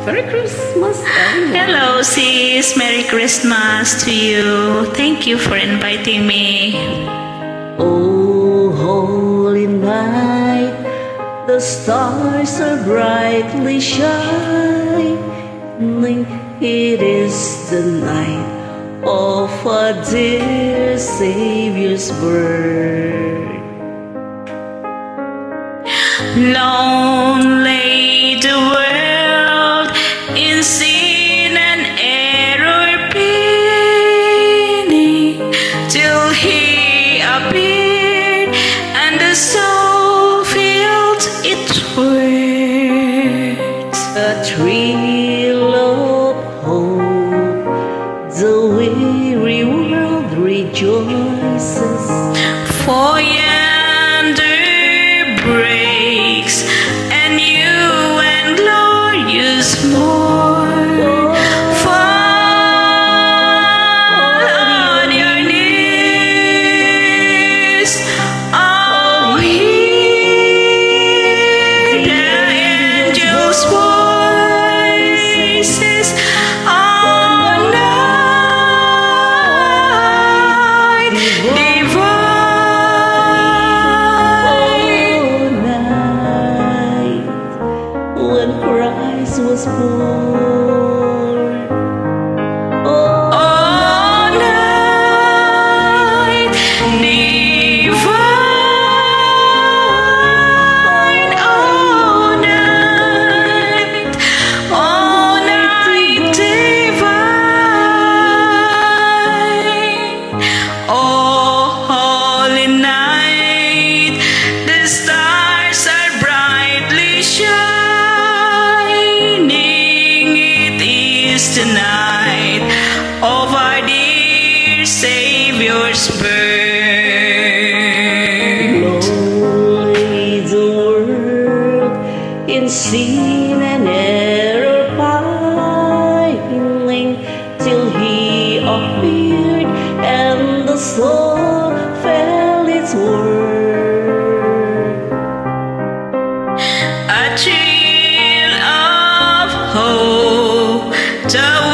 Merry Christmas, everyone. Hello, sis. Merry Christmas to you. Thank you for inviting me. Oh, holy night, the stars are brightly shining. It is the night of our dear Savior's birth. Long lay the world in sin and error pining, till He appeared and the soul felt its worth. A thrill of hope, the weary world rejoices. For yonder breaks a new and glorious morn. Fall on your knees, oh, hear the angels' voices. All night divine, when Christ was born. all night divine, all night divine, oh holy night, the stars are brightly shining. It is the night of our dear Savior's birth. Lonely the world in sin and error pining, till He appeared and the soul felt its worth. A thrill of hope, the